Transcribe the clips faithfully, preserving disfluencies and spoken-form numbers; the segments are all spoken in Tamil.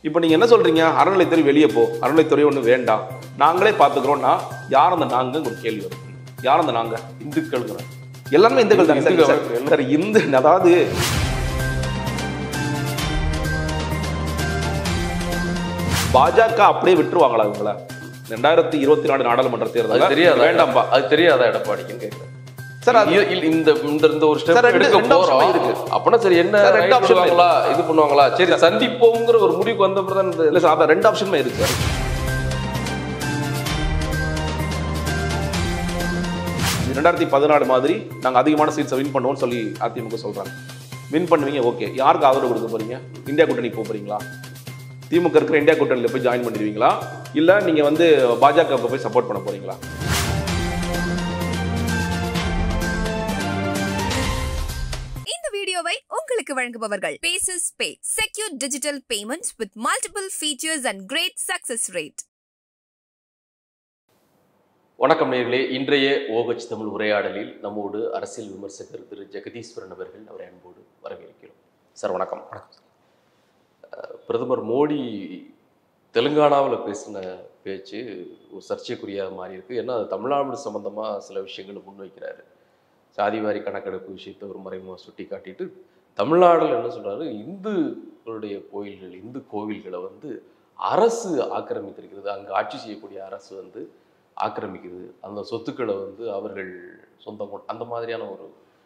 இப்போ நீங்கள் என்ன சொல்கிறீங்க? அறநிலைத்துறை வெளியே போ, அறநிலைத்துறை ஒன்றும் வேண்டாம், நாங்களே பார்த்துக்கிறோம்னா யார் அந்த நாங்க ஒரு கேள்வி வரும். யார் அந்த நாங்க? இந்துக்கள்ங்கிறோம். எல்லாருமே இந்துக்கள் தானே சார். இந்து அதாவது பாஜக அப்படியே விட்டுருவாங்களா இவங்கள? ரெண்டாயிரத்தி இருபத்தி நாலு நாடாளுமன்ற தேர்தல் தெரியாது, வேண்டாம்பா, அது தெரியாதா எடப்பாடிக்குன்னு கேட்குறேன் சார். இந்த இந்த ஒரு ஸ்டெப் எடுக்க போறோம் இருக்கு அப்படின்னா சரி, என்ன ரெண்டு ஆப்ஷன்ங்களா இது பண்ணுவாங்களா? சரி சந்திப்போங்கிற ஒரு முடிவுக்கு வந்த அப்புறம் தான் இல்லை சார், அதான் ரெண்டு ஆப்ஷனுமே இருக்கு சார். ரெண்டாயிரத்தி பதினாலு மாதிரி நாங்கள் அதிகமான சீட்ஸை வின் பண்ணுவோம்னு சொல்லி அதிமுக சொல்றாங்க. வின் பண்ணுவீங்க, ஓகே. யாருக்கு ஆதரவு கொடுக்க போறீங்க? இந்தியா கூட்டணி போக போறீங்களா? திமுக இருக்கிற இந்தியா கூட்டணியில் போய் ஜாயின் பண்ணிடுவீங்களா, இல்லை நீங்கள் வந்து பாஜகவுக்கு போய் சப்போர்ட் பண்ண போறீங்களா? இந்த வீடியோவை உங்களுக்கு வழங்குபவர்கள் Paces Pay, secure digital payments with multiple features and great success rate. வணக்கம் நேயர்களே, இன்றைய ஓகச் தமிழ் உரையாடலில் நம்மோடு அரசியல் விமர்சகர் திரு ஜெகதீஸ்வரன் அவர்கள், அவரை அன்போடு வரவேற்கிறோம். சார் வணக்கம். வணக்கம். பிரதமர் மோடி தெலுங்கானாவில் பேசின பேச்சு ஒரு சர்ச்சைக்குரிய மாதிரி இருக்குது. ஏன்னா தமிழ்நாடு சம்மந்தமாக சில விஷயங்களை முன்வைக்கிறாரு. சாதிவாரி கணக்கெடுப்பு விஷயத்தை ஒரு மறைமுக சுட்டி காட்டிட்டு தமிழ்நாட்டில் என்ன சொல்கிறாரு, இந்துக்களுடைய கோயில்கள், இந்து கோவில்களை வந்து அரசு ஆக்கிரமித்திருக்கிறது, அங்கே ஆட்சி செய்யக்கூடிய அரசு வந்து ஆக்கிரமிக்குது, அந்த சொத்துக்களை வந்து அவர்கள் சொந்தம், அந்த மாதிரியான ஒரு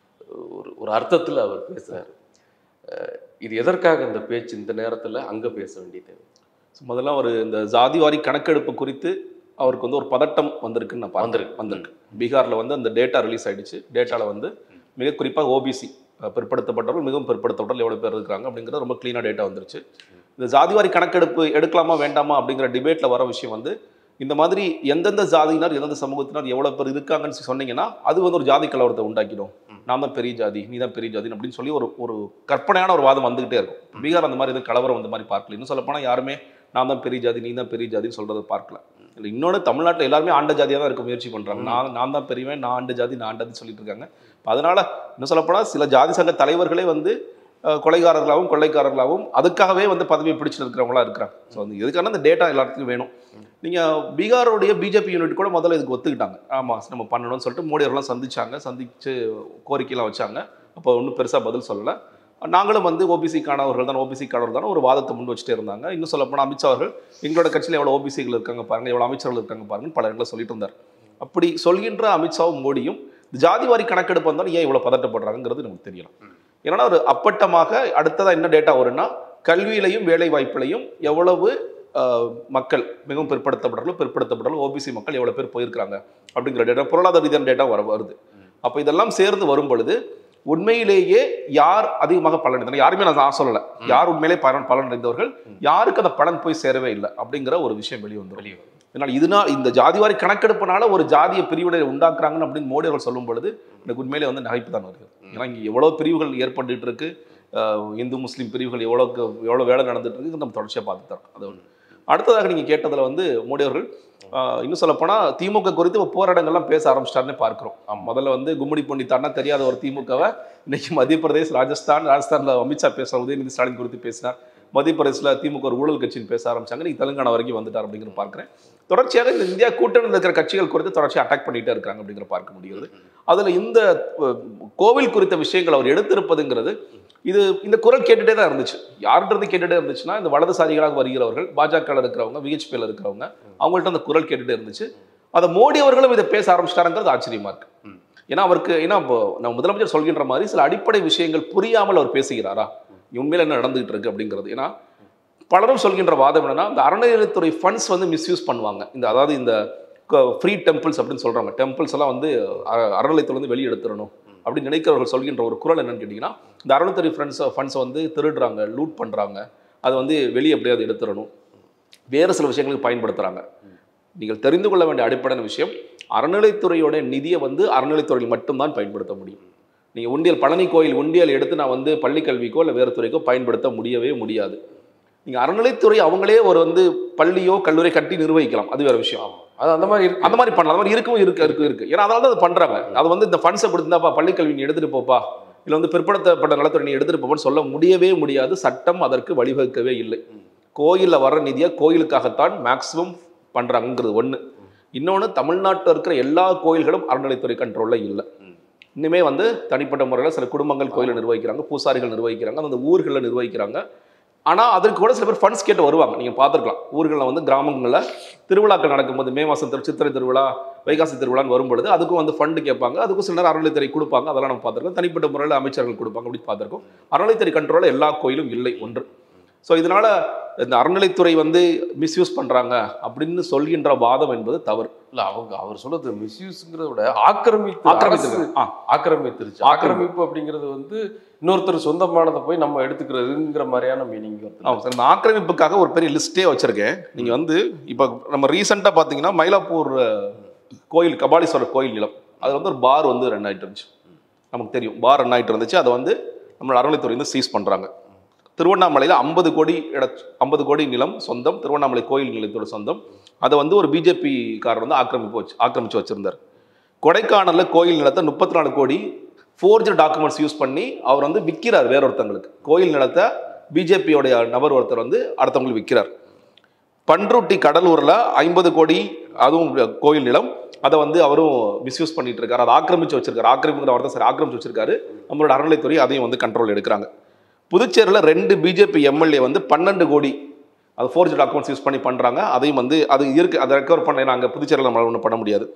ஒரு அர்த்தத்தில் அவர் பேசுகிறார். இது எதற்காக இந்த பேச்சு இந்த நேரத்தில் அங்கே பேச வேண்டியது? முதல்ல ஒரு இந்த ஜாதிவாரி கணக்கெடுப்பு குறித்து அவருக்கு வந்து ஒரு பதட்டம் வந்திருக்குன்னு நான் பார்த்துருக்கு வந்திருக்கு பீகாரில் வந்து அந்த டேட்டா ரிலீஸ் ஆகிடுச்சு. டேட்டாவில் வந்து மிக குறிப்பாக ஓபிசி பிற்படுத்தப்பட்டவர்கள், மிகவும் பிற்படுத்தப்பட்டவர்கள் எவ்வளோ பேர் இருக்காங்க அப்படிங்கிறது ரொம்ப க்ளீனாக டேட்டா வந்துருச்சு. இந்த ஜாதிவாரி கணக்கெடுப்பு எடுக்கலாமா வேண்டாமா அப்படிங்கிற டிபேட்டில் வர விஷயம் வந்து, இந்த மாதிரி எந்தெந்த ஜாதியினர் எந்தெந்த சமூகத்தினர் எவ்வளோ பேர் இருக்காங்கன்னு சொன்னீங்கன்னா அது வந்து ஒரு ஜாதி கலவரத்தை உண்டாக்கிடும். நான் தான் பெரிய ஜாதி, நீ தான் பெரிய ஜாதி அப்படின்னு சொல்லி ஒரு ஒரு கற்பனையான ஒரு வாதம் வந்துகிட்டே இருக்கும். பீகார் அந்த மாதிரி எதுவும் கலவரம் அந்த மாதிரி பார்க்கல. இன்னும் சொல்லப்போனால் யாருமே நான் தான் பெரிய ஜாதி, நீ தான் பெரிய ஜாதின்னு சொல்கிறத பார்க்கல. இல்லை, இன்னொன்று தமிழ்நாட்டில் எல்லாருமே ஆண்ட ஜாதியாக தான் இருக்க முயற்சி பண்ணுறாங்க. நான் நான் தான் பெரியவன், நான் ஆண்ட ஜாதி, நான் ஆண்டதுன்னு சொல்லிட்டு இருக்காங்க. அதனால் இன்னும் சொல்லப்போனால் சில ஜாதி சங்க தலைவர்களே வந்து கொலைகாரர்களாகவும் கொள்ளைக்காரர்களாகவும் அதுக்காகவே வந்து பதவியை பிடிச்சிட்டு இருக்கிறவங்களா இருக்கிறாங்க. ஸோ வந்து எதுக்கான அந்த டேட்டா எல்லாத்துக்கும் வேணும். நீங்கள் பீகாரோடைய பிஜேபி யூனிட் கூட முதல்ல இதுக்கு ஒத்துக்கிட்டாங்க. ஆமாம் நம்ம பண்ணணும்னு சொல்லிட்டு மோடி அவர்கள்லாம் சந்திச்சாங்க, சந்தித்து கோரிக்கையெல்லாம் வச்சாங்க. அப்போ ஒன்றும் பெருசாக பதில் சொல்லலை. நாங்களும் வந்து ஓபிசிக்கானவர்கள் தான், ஓபிசிக்கானவர்கள் தானே ஒரு வாதத்தை முன் வச்சுட்டே இருந்தாங்க. இன்னும் சொல்லப்போனால் அமித்ஷா அவர்கள் எங்களோட கட்சியில் எவ்வளோ ஓபிசிகள் இருக்காங்க பாருங்கள், எவ்வளோ அமைச்சர்கள் இருக்காங்க பாருங்கன்னு பல இடங்களில் சொல்லிட்டு இருந்தார். அப்படி சொல்கின்ற அமித்ஷாவும் மோடியும் ஜாதிவாரி கணக்கெடுப்பு வந்தாலும் ஏன் இவ்வளோ பதட்டப்படுறாங்கிறது நமக்கு தெரியல. ஏன்னா ஒரு அப்பட்டமாக அடுத்ததாக என்ன டேட்டா வரும்னா, கல்வியிலையும் வேலை வாய்ப்பிலையும் எவ்வளவு மக்கள் மிகவும் பிற்படுத்தப்பட்டாலும் பிற்படுத்தப்பட்டாலும் ஓபிசி மக்கள் எவ்வளோ பேர் போயிருக்கிறாங்க அப்படிங்கிற டேட்டா, பொருளாதார ரீதியான டேட்டா வர வருது. அப்போ இதெல்லாம் சேர்ந்து வரும் பொழுது உண்மையிலேயே யார் அதிகமாக பலன் அடைந்தாங்க, யாருமே நான் சொல்லலை, யார் உண்மையிலே பலன் பலன் அடைந்தவர்கள், யாருக்கு அந்த பலன் போய் சேரவே இல்லை அப்படிங்கிற ஒரு விஷயம் வெளியே வந்துடும். இதனால் இதனால் இந்த ஜாதிவாரி கணக்கெடுப்புனால ஒரு ஜாதிய பிரிவினை உண்டாக்குறாங்கன்னு அப்படின்னு மோடி அவர்கள் சொல்லும் பொழுது எனக்கு உண்மையிலே வந்து நகைப்பு தான் வருகிறது. ஏன்னா இங்கே எவ்வளோ பிரிவுகள் ஏற்பட்டுட்டு இருக்கு, இந்து முஸ்லீம் பிரிவுகள் எவ்வளோக்கு எவ்வளோ வேலை நடந்துட்டு இருக்கு, நம்ம தொடர்ச்சியாக பார்த்து தரோம். அது ஒன்று. அடுத்ததாக நீங்கள் கேட்டதில் வந்து மோடி அவர்கள் இன்னும் சொல்லப்போனால் திமுக குறித்து இப்போ போராட்டங்கள்லாம் பேச ஆரம்பிச்சிட்டாருன்னு பார்க்குறோம். முதல்ல வந்து கும்மிடி பொண்ணி தாண்டா தெரியாத ஒரு திமுகவை இன்னைக்கு மத்திய பிரதேஷ், ராஜஸ்தான், ராஜஸ்தானில் அமித்ஷா பேசுகிற உதயநிதி ஸ்டாலின் குறித்து பேசினார். மத்திய பிரதேசில் திமுக ஒரு ஊழல் கட்சின்னு பேச ஆரம்பிச்சாங்க. நீங்கள் தெலுங்கானா வரைக்கும் வந்துட்டார் அப்படிங்கிற பார்க்குறேன். தொடர்ச்சியாக இந்த இந்தியா கூட்டணியில் இருக்கிற கட்சிகள் குறித்து தொடர்ச்சியாக அட்டாக் பண்ணிகிட்டே இருக்காங்க அப்படிங்கிற பார்க்க முடிகிறது. அதில் இந்த கோவில் குறித்த விஷயங்கள் அவர் எடுத்திருப்பதுங்கிறது, இது இந்த குரல் கேட்டுகிட்டே தான் இருந்துச்சு. யார்கிட்ட கேட்டுகிட்டே இருந்துச்சுன்னா, இந்த வலதுசாரிகளாக வருகிறவர்கள், பாஜகவில் இருக்கிறவங்க, விஹெச்பியில் இருக்கிறவங்க, அவங்கள்ட்ட அந்த குரல் கேட்டுகிட்டே இருந்துச்சு. அதை மோடி அவர்களும் இதை பேச ஆரம்பிச்சிட்டாருங்கிறது ஆச்சரியமா இருக்கு. ஏன்னா அவருக்கு ஏன்னா இப்போ நம்ம முதலமைச்சர் சொல்கின்ற மாதிரி சில அடிப்படை விஷயங்கள் புரியாமல் அவர் பேசுகிறாரா, உண்மையில் என்ன நடந்துகிட்டு இருக்கு அப்படிங்கிறது. ஏன்னா பலரும் சொல்கின்ற வாதம் என்னன்னா, இந்த அறநிலையத்துறை ஃபண்ட்ஸ் வந்து மிஸ்யூஸ் பண்ணுவாங்க. இந்த அதாவது இந்த ஃப்ரீ டெம்பிள்ஸ் அப்படின்னு சொல்கிறாங்க, டெம்பிள்ஸ் எல்லாம் வந்து அறநிலையத்தில் வந்து வெளியே எடுத்துடணும் அப்படின்னு நினைக்கிறவர்கள் சொல்கின்ற ஒரு குரல் என்னன்னு கேட்டிங்கன்னா, இந்த அறநிலையத்துறை ஃபண்ட்ஸ் ஃபண்ட்ஸை வந்து திருடுறாங்க, லூட் பண்ணுறாங்க, அதை வந்து வெளியே எப்படியாவது எடுத்துடணும், வேறு சில விஷயங்களுக்கு பயன்படுத்துகிறாங்க. நீங்கள் தெரிந்து கொள்ள வேண்டிய அடிப்படையான விஷயம், அறநிலைத்துறையோட நிதியை வந்து அறநிலைத்துறையில் மட்டும்தான் பயன்படுத்த முடியும். நீங்கள் உண்டியல், பழனி கோயில் உண்டியல் எடுத்து நான் வந்து பள்ளிக்கல்விக்கோ இல்லை வேறு துறைக்கோ பயன்படுத்த முடியவே முடியாது. நீங்கள் அறநிலைத்துறை அவங்களே ஒரு வந்து பள்ளியோ கல்லூரி கட்டி நிர்வகிக்கலாம், அது வேறு விஷயம். அது அந்த மாதிரி இருக்கு, அந்த மாதிரி பண்ணலாம், அந்த மாதிரி இருக்கவும் இருக்கு இருக்கு இருக்கு ஏன்னா அதனால தான் அது பண்ணுறாங்க. அது வந்து இந்த ஃபண்ட்ஸை கொடுத்துருந்தாப்பா பள்ளிக்கல்வி நீ எடுத்துகிட்டு போப்பா, இல்லை வந்து பிற்படுத்தப்பட்ட நலத்துறை நீ எடுத்துகிட்டு போப்பான்னு சொல்ல முடியவே முடியாது. சட்டம் அதற்கு வழிவகுக்கவே இல்லை. கோயிலில் வர நிதியை கோயிலுக்காகத்தான் மேக்ஸிமம் பண்ணுறாங்கிறது ஒன்று. இன்னொன்று, தமிழ்நாட்டில் இருக்கிற எல்லா கோயில்களும் அறநிலைத்துறை கண்ட்ரோலில் இல்லை. இன்னுமே வந்து தனிப்பட்ட முறையில் சில குடும்பங்கள் கோயிலை நிர்வகிக்கிறாங்க, பூசாரிகள் நிர்வகிக்கிறாங்க, அந்த ஊர்களில் நிர்வகிக்கிறாங்க. ஆனால் அதற்கு கூட சில பேர் ஃபண்ட்ஸ் கேட்டு வருவாங்க. நீங்கள் பார்த்துருக்கலாம், ஊர்களில் வந்து கிராமங்களில் திருவிழாக்கள் நடக்கும்போது மே மாதம் திரு சித்திரை திருவிழா, வைகாசி திருவிழான்னு வரும்பொழுது அதுக்கும் வந்து ஃபண்டு கேட்பாங்க. அதுக்கும் சில நேரம் அறநிலைத்துறை கொடுப்பாங்க. அதெல்லாம் நம்ம பார்த்துருக்கோம். தனிப்பட்ட முறையில் அமைச்சர்கள் கொடுப்பாங்க அப்படின்னு பார்த்துருக்கோம். அறநிலைத்துறை கண்ட்ரோலில் எல்லா கோயிலும் இல்லை ஒன்று. ஸோ இதனால் இந்த அறநிலைத்துறை வந்து மிஸ்யூஸ் பண்ணுறாங்க அப்படின்னு சொல்கின்ற வாதம் என்பது தவறு. இல்லை, அவங்க அவர் சொல்றது மிஸ்யூஸ்ங்கிறத விட ஆக்கிரமித்து ஆக்கிரமித்து ஆக்கிரமித்துருச்சு. ஆக்கிரமிப்பு அப்படிங்கிறது வந்து இன்னொருத்தர் சொந்தமானதை போய் நம்ம எடுத்துக்கிறதுங்கிற மாதிரியான மீனிங் வருது. ஆமாம் சார், இந்த ஆக்கிரமிப்புக்காக ஒரு பெரிய லிஸ்ட்டே வச்சுருக்கேன். நீங்கள் வந்து இப்போ நம்ம ரீசெண்டாக பார்த்தீங்கன்னா மயிலாப்பூர் கோயில், கபாலீஸ்வரர் கோயில் நிலம், அதில் வந்து ஒரு பார் வந்து ரன் ஆகிட்டு இருந்துச்சு. நமக்கு தெரியும், பார் ரன் ஆகிட்டு இருந்துச்சு. அதை வந்து நம்மளோட அறநிலைத்துறை வந்து சீஸ் பண்ணுறாங்க. திருவண்ணாமலையில் ஐம்பது கோடி இட ஐம்பது கோடி நிலம் சொந்தம், திருவண்ணாமலை கோயில் நிலத்தோட சொந்தம். அதை வந்து ஒரு பிஜேபி காரர் வந்து ஆக்கிரமிப்பு வச்சு ஆக்கிரமிச்சு வச்சிருந்தார். கொடைக்கானலில் கோயில் நிலத்தை முப்பத்தி நாலு கோடி ஃபோர்ஜ் டாக்குமெண்ட்ஸ் யூஸ் பண்ணி அவர் வந்து விற்கிறார் வேற ஒருத்தங்களுக்கு. கோயில் நிலத்தை பிஜேபியோடைய நபர் ஒருத்தர் வந்து அடுத்தவங்களுக்கு விற்கிறார். பன்ருட்டி கடலூரில் ஐம்பது கோடி, அதுவும் கோயில் நிலம், அதை வந்து அவரும் மிஸ்யூஸ் பண்ணிட்டு இருக்காரு. அதை ஆக்கிரமிச்சு வச்சிருக்காரு. ஆக்கிரமிக்கிற வார்த்தை சரி, ஆக்கிரமிச்சு வச்சிருக்காரு. நம்மளோட அறநிலைத்துறை அதையும் வந்து கண்ட்ரோல் எடுக்கிறாங்க. புதுச்சேரியில் ரெண்டு பிஜேபி எம்எல்ஏ வந்து பன்னெண்டு கோடி அது ஃபோர்ஜ் டாக்குமெண்ட்ஸ் யூஸ் பண்ணி பண்ணுறாங்க. அதையும் வந்து அது இருக்கு, அதை ரெக்கவர் பண்ண நாங்கள் புதுச்சேரியில் நம்மளால் ஒன்றும் பண்ண முடியாது.